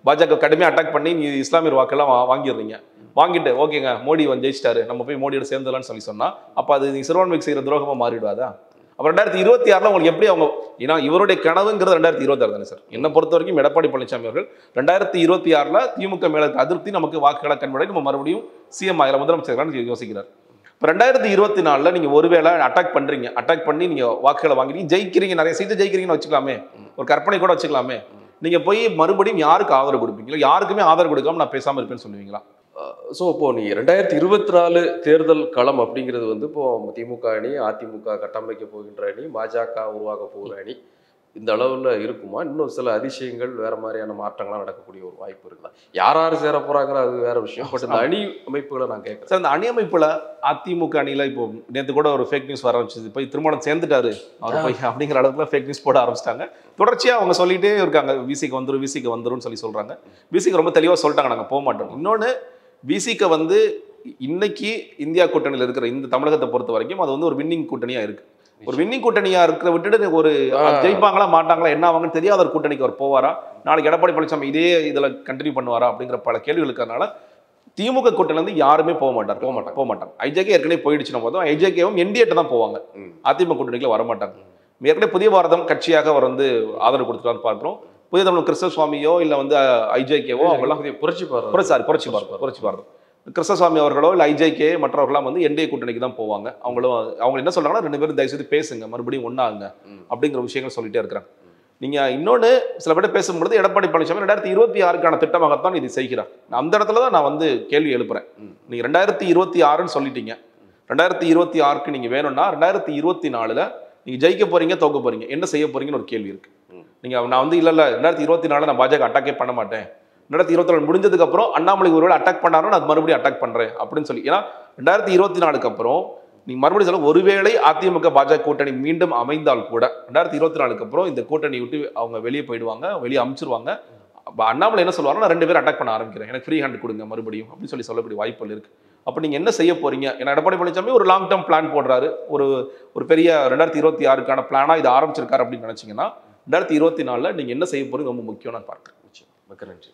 பாஜக கடுமையாக அட்டாக் பண்ணி நீ இஸ்லாமியர் வாக்கெல்லாம் வா- வாங்கிடுறீங்க. வாங்கிட்டு ஓகேங்க மோடி வந்து ஜெயிச்சிட்டாரு, நம்ம போய் மோடியோட சேர்ந்துலான்னு சொல்லி சொன்னா அப்ப அது நீ சிறுபான்மைக்கு செய்யற துரோகமா மாறிடுவாதா? அப்ப ரெண்டாயிரத்தி இருபத்தி ஆறுல உங்களுக்கு எப்படி அவங்க, ஏன்னா இவருடைய கனவுங்கிறது ரெண்டாயிரத்தி இருபத்தி ஆறு தானே சார். என்னை பொறுத்த வரைக்கும் எடப்பாடி பழனிசாமி அவர்கள் ரெண்டாயிரத்தி இருபத்தி ஆறுல திமுக மேல இருக்க அதிருப்தி நமக்கு வாக்குகளை கண்படை நம்ம மறுபடியும் சிஎம் ஆகிற முதலமைச்சர் யோசிக்கிறார். இப்போ ரெண்டாயிரத்தி இருபத்தி நாலுல நீங்க ஒருவேளை அட்டாக் பண்றீங்க, அட்டாக் பண்ணி நீங்க வாக்குகளை வாங்கி ஜெயிக்கிறீங்க, நிறைய சீட்டு ஜெயிக்கிறீங்கன்னு வச்சுக்கலாமே, ஒரு கற்பனை கூட வச்சுக்கலாமே, நீங்க போய் மறுபடியும் யாருக்கு ஆதரவு கொடுப்பீங்களா? யாருக்குமே ஆதரவு கொடுக்காம நான் பேசாம இருப்பேன்னு சொல்லுவீங்களா? ஸோ இப்போ நீ ரெண்டாயிரத்தி இருபத்தி நாலு தேர்தல் களம் அப்படிங்கிறது வந்து இப்போ திமுக அணி, அதிமுக கட்டமைக்க போகின்ற அணி, பாஜக உருவாக போகிற அணி, இந்த அளவில் இருக்குமா? இன்னும் சில அதிசயங்கள் வேற மாதிரியான மாற்றங்கள்லாம் நடக்கக்கூடிய ஒரு வாய்ப்பு இருக்குதா? யார் யார் சேர போறாங்கிற அது வேற விஷயம். பட் இந்த அணி அமைப்புகளை நான் கேட்குறேன் சார். இந்த அணி அமைப்புல அதிமுக அணியில இப்போ நேற்று கூட ஒரு ஃபேக் நியூஸ் வர ஆரம்பிச்சது, போய் திருமணம் சேர்ந்துட்டாரு அவர் போய் அப்படிங்கிற அளவுக்குல ஃபேக் நியூஸ் போட ஆரம்பிச்சிட்டாங்க. தொடர்ச்சியா அவங்க சொல்லிட்டே இருக்காங்க, விசிக்கு வந்துடும் விசிக்கு வந்துடும் சொல்லி சொல்றாங்க. விசிக்கு ரொம்ப தெளிவா சொல்லிட்டாங்க, நாங்க போக மாட்டோம். இன்னொன்னு விசிக்கு வந்து இன்னைக்கு இந்தியா கூட்டணியில் இருக்கிற இந்த தமிழகத்தை பொறுத்த வரைக்கும் அது வந்து ஒரு வின்னிங் கூட்டணியா இருக்கு. ஒரு வின்னிங் கூட்டணியா இருக்கிற விட்டுட்டு ஒரு ஜெயிப்பாங்களா மாட்டாங்களா என்ன ஆவாங்கன்னு தெரியாத ஒரு கூட்டணிக்கு அவர் போவாரா, நாளைக்கு எடப்பாடி பழனிசாமி இதே இதுல கண்டினியூ பண்ணுவாரா அப்படிங்கிற பல கேள்விகள் இருக்கிறதுனால திமுக கூட்டணில இருந்து யாருமே போக மாட்டார் போக மாட்டாங்க போக மாட்டாங்க ஐஜேகே ஏற்கனவே போயிடுச்சு போதும். ஐஜேகேவும் என்டிஏட்ட தான் போவாங்க, அதிமுக கூட்டணிக்குள்ள வர மாட்டாங்க. ஏற்கனவே புதிய பாரதம் கட்சியாக அவர் வந்து ஆதரவு கொடுத்துட்டு பார்க்கிறோம். புதிய தமிழ் கிருஷ்ணசுவாமியோ இல்ல வந்து ஐஜேகேவோ அவங்கெல்லாம் புரட்சி பாரதம் சாரி புரட்சி பாரதம் புரட்சி பாரதம் கிருஷ்ணசாமி அவர்களோ இல்லை ஐஜேகே மற்றவர்களாம் வந்து என்டிஏ கூட்டணிக்கு தான் போவாங்க. அவங்களும் அவங்க என்ன சொல்றாங்கன்னா, ரெண்டு பேரும் தயவு செய்து பேசுங்க, மறுபடியும் ஒன்னாங்க அப்படிங்கிற விஷயங்கள் சொல்லிட்டே இருக்கிறாங்க. நீங்க இன்னொன்னு சில பேர் பேசும்பொழுது எடப்பாடி பழனிசாமி ரெண்டாயிரத்தி இருபத்தி ஆறுக்கான திட்டமாகத்தான் இது செய்கிறார். அந்த இடத்துல தான் நான் வந்து கேள்வி எழுப்புறேன். நீங்க ரெண்டாயிரத்தி இருபத்தி ஆறுன்னு சொல்லிட்டீங்க, ரெண்டாயிரத்தி இருபத்தி ஆறுக்கு நீங்க வேணும்னா ரெண்டாயிரத்தி இருபத்தி நாலுல நீங்க ஜெயிக்க போறீங்க தோக்க போறீங்க என்ன செய்ய போறீங்கன்னு ஒரு கேள்வி இருக்கு. நீங்க நான் வந்து இல்ல இல்ல ரெண்டாயிரத்தி இருபத்தி நாலுல நான் பாஜக அட்டாக்கே பண்ண மாட்டேன், ரெண்டாயிரத்தி இருபத்தி நாலு முடிஞ்சதுக்கு அப்புறம் அண்ணாமலை ஒருவேளை அட்டாக் பண்ணாருன்னா அது மறுபடியும் அட்டாக் பண்றேன் அப்படின்னு சொல்லி, ஏன்னா ரெண்டாயிரத்தி இருபத்தி நாலுக்கு அப்புறம் நீங்க மறுபடியும் சொல்ல ஒருவேளை அதிமுக பாஜக கூட்டணி மீண்டும் அமைந்தால் கூட ரெண்டாயிரத்தி இருபத்தி நாலுக்கு அப்புறம் இந்த கூட்டணி விட்டு அவங்க வெளியே போயிடுவாங்க, வெளியே அமைச்சிருவாங்க. அண்ணாமலை என்ன சொல்லுவாங்க, நான் ரெண்டு பேரும் அட்டாக் பண்ண ஆரம்பிக்கிறேன், எனக்கு ஃப்ரீ ஹேண்ட் கொடுங்க மறுபடியும் அப்படின்னு சொல்லி சொல்லக்கூடிய வாய்ப்புகள் இருக்கு. அப்ப நீங்க என்ன செய்ய போறீங்க? ஏன்னா எடப்பாடி பழனிசாமி ஒரு லாங் டேர்ம் பிளான் போடுறாரு, ஒரு ஒரு பெரிய ரெண்டாயிரத்தி இருபத்தி ஆறுக்கான பிளானா இது ஆரம்பிச்சிருக்காரு அப்படின்னு நினைச்சீங்கன்னா ரெண்டாயிரத்தி இருபத்தி நாலுல நீங்க என்ன செய்ய போறீங்க ரொம்ப முக்கியம் நான் பார்க்கிறேன். மிக்க நன்றி.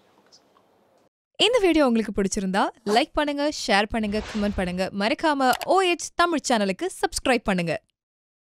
இந்த வீடியோ உங்களுக்கு பிடிச்சிருந்தா லைக் பண்ணுங்க, ஷேர் பண்ணுங்க, கமெண்ட் பண்ணுங்க. மறக்காம ஓஎச் தமிழ் சேனலுக்கு சப்ஸ்கிரைப் பண்ணுங்க.